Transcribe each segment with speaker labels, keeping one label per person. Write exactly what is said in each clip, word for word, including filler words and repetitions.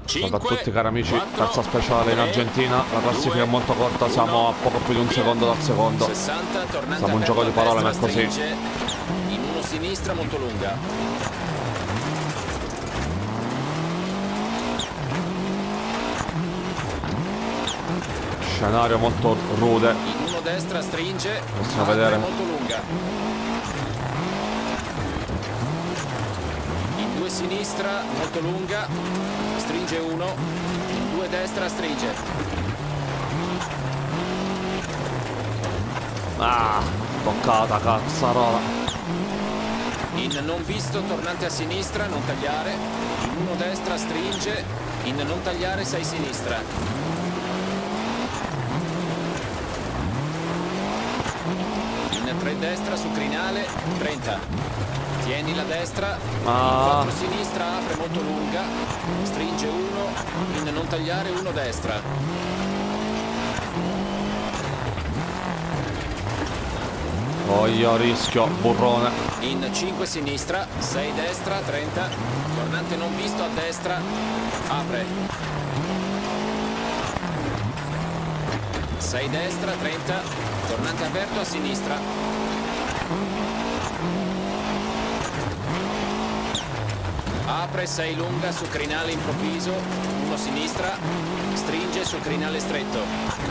Speaker 1: Salve a tutti cari amici, terza speciale in Argentina, la classifica è molto corta, siamo a poco più di un secondo dal secondo. Siamo un gioco di parole, ma è così.
Speaker 2: In uno sinistra molto lunga.
Speaker 1: Scenario molto rude.
Speaker 2: In uno destra stringe,
Speaker 1: possiamo vedere
Speaker 2: molto lunga. In due sinistra molto lunga, stringe uno, in due destra stringe.
Speaker 1: Ah, toccata cazzarola.
Speaker 2: In non visto tornante a sinistra, non tagliare, in uno destra stringe, in non tagliare sei sinistra. tre destra su crinale, trenta. Tieni la destra,
Speaker 1: ah.
Speaker 2: in quattro sinistra, apre molto lunga, stringe uno, in non tagliare uno destra.
Speaker 1: Voglio rischio, burrone.
Speaker 2: In cinque sinistra, sei destra, trenta. Tornante non visto a destra, apre. sei destra, trenta. Tornante aperto a sinistra. Apre sei lunga su crinale improvviso, uno sinistra, stringe su crinale stretto.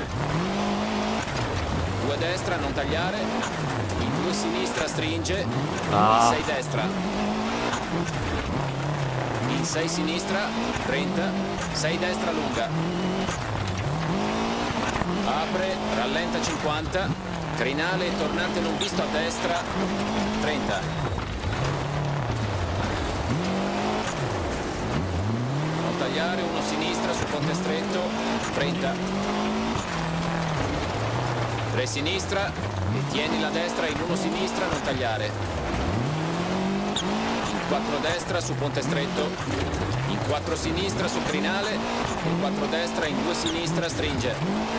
Speaker 2: due destra, non tagliare, in due sinistra stringe,
Speaker 1: ah.
Speaker 2: in sei destra. In sei sinistra, trenta, sei destra lunga. Apre, rallenta cinquanta, crinale tornante non visto a destra, trenta. Tagliare uno sinistra su ponte stretto, trenta. tre sinistra e tieni la destra in uno sinistra, non tagliare. In quattro destra su ponte stretto, in quattro sinistra su crinale, in quattro destra in due sinistra stringe.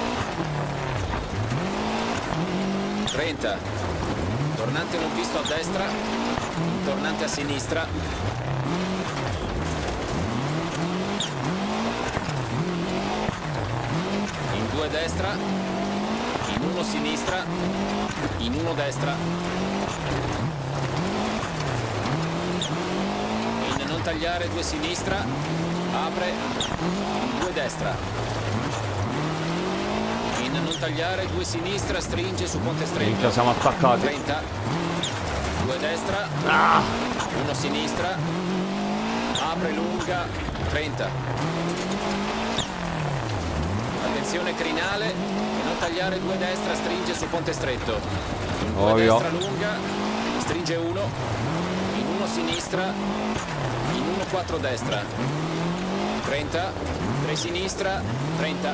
Speaker 2: trenta. Tornante non visto a destra, tornante a sinistra. due destra, in uno sinistra, in uno destra. In non tagliare due sinistra, apre, in due destra. In non tagliare due sinistra, stringe su ponte stretto.
Speaker 1: Minchia, siamo attaccati.
Speaker 2: trenta. due destra,
Speaker 1: ah.
Speaker 2: uno sinistra, apre lunga, trenta. Attenzione crinale, non tagliare due destra, stringe su ponte stretto. In due
Speaker 1: oh,
Speaker 2: destra lunga, stringe uno, in uno sinistra, in uno quattro destra. trenta, tre sinistra, trenta.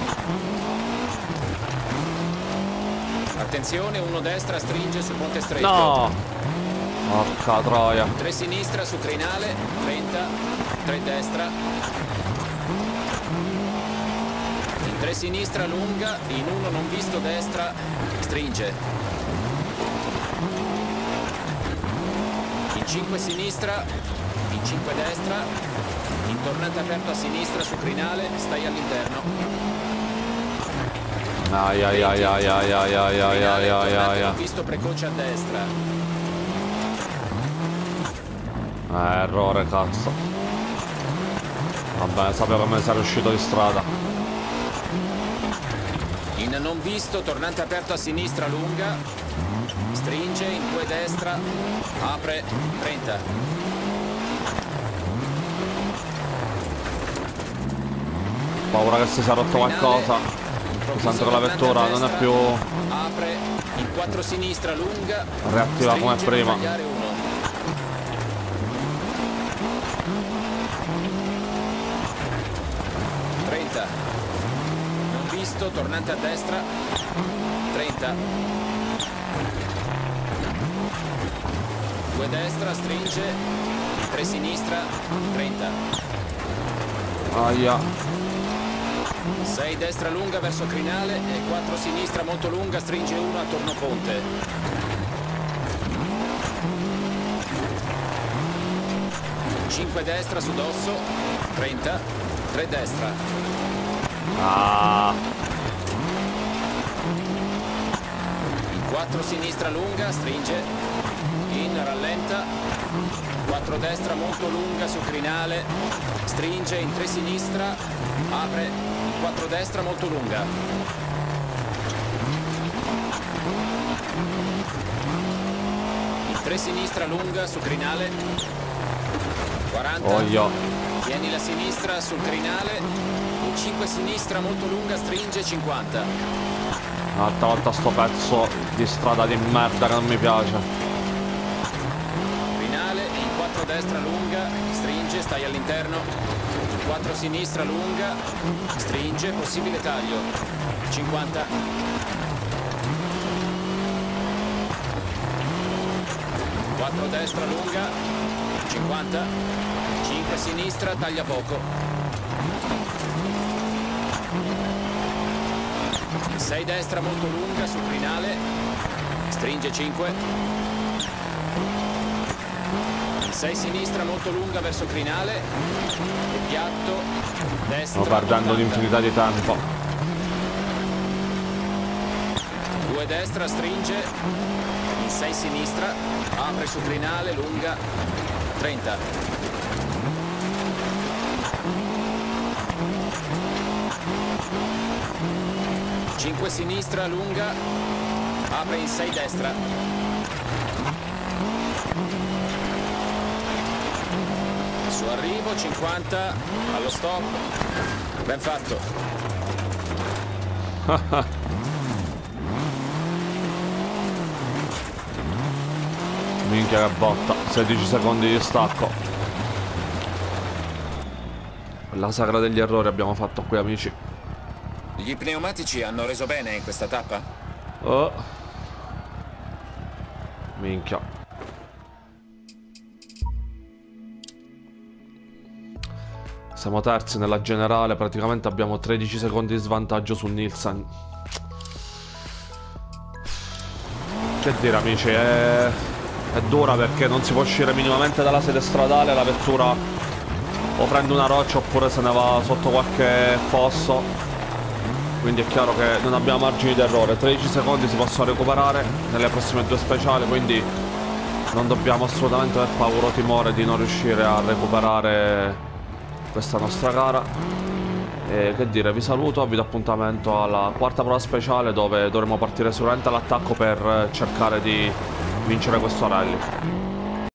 Speaker 2: Attenzione, uno destra, stringe su ponte stretto.
Speaker 1: No! Porca troia.
Speaker 2: tre sinistra su crinale, trenta, tre destra. tre sinistra lunga, in uno non visto destra, stringe. In cinque sinistra, in cinque destra, in tornante aperto a sinistra su crinale, stai all'interno.
Speaker 1: Ai ai ai ai ai ai ai ai ai ai ai ai.
Speaker 2: Visto precoce a destra.
Speaker 1: Eh, errore, cazzo. Vabbè, sapevo che me ne sarei uscito di strada.
Speaker 2: In non visto, tornante aperto a sinistra lunga, stringe, in due destra, apre, trenta.
Speaker 1: Paura che si sia rotto qualcosa. Mi sento che la vettura non è più...
Speaker 2: Apre, in quattro sinistra lunga,
Speaker 1: reattiva come prima.
Speaker 2: trenta. Tornante a destra, trenta. due destra, stringe, tre sinistra, trenta.
Speaker 1: Aia.
Speaker 2: sei destra lunga verso crinale e quattro sinistra molto lunga, stringe uno a tornoponte. cinque destra su dosso, trenta. tre destra.
Speaker 1: Ah.
Speaker 2: In quattro sinistra lunga, stringe. In rallenta. quattro destra molto lunga su crinale. Stringe in tre sinistra. Apre. quattro destra molto lunga. In tre sinistra lunga su crinale. quaranta.
Speaker 1: Oh, io.
Speaker 2: Tieni la sinistra sul crinale. In cinque sinistra molto lunga, stringe cinquanta.
Speaker 1: Un'altra volta sto pezzo di strada di merda che non mi piace.
Speaker 2: Crinale, in quattro destra lunga, stringe, stai all'interno. In quattro sinistra lunga, stringe, possibile taglio. cinquanta. quattro destra lunga, cinquanta. cinque sinistra, taglia poco. sei destra molto lunga su crinale, stringe cinque. sei sinistra molto lunga verso crinale, e piatto, destra.
Speaker 1: Sto perdendo
Speaker 2: ottanta.
Speaker 1: un'infinità di tempo.
Speaker 2: due destra, stringe, in sei sinistra, apre su crinale, lunga, trenta. cinque sinistra, lunga, apre in sei destra. Su arrivo, cinquanta, allo stop, ben fatto.
Speaker 1: Minchia che botta, sedici secondi di stacco. La sagra degli errori abbiamo fatto qui, amici.
Speaker 2: Gli pneumatici hanno reso bene in questa tappa?
Speaker 1: Oh. Minchia. Siamo terzi nella generale, praticamente abbiamo tredici secondi di svantaggio su Nielsen. Che dire, amici, è... è dura perché non si può uscire minimamente dalla sede stradale, la vettura o prende una roccia oppure se ne va sotto qualche fosso. Quindi è chiaro che non abbiamo margini d'errore. tredici secondi si possono recuperare nelle prossime due speciali, quindi non dobbiamo assolutamente aver paura o timore di non riuscire a recuperare questa nostra gara. E che dire, vi saluto, vi do appuntamento alla quarta prova speciale dove dovremo partire sicuramente all'attacco per cercare di vincere questo rally.